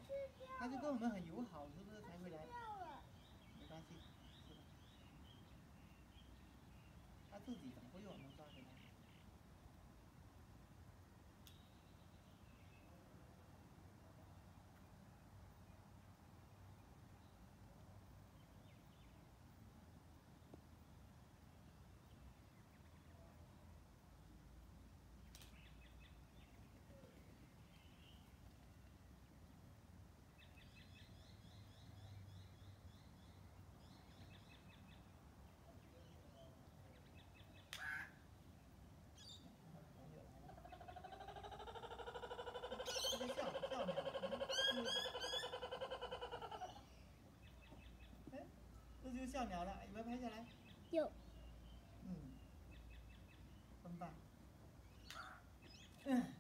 它就跟我们很友好，是不是才会来？没关系，是的。它自己怎么会有我们抓回来？这就笑鸟，哎，这就是笑鸟了，有没有拍下来？ 有。 嗯，真棒。嗯。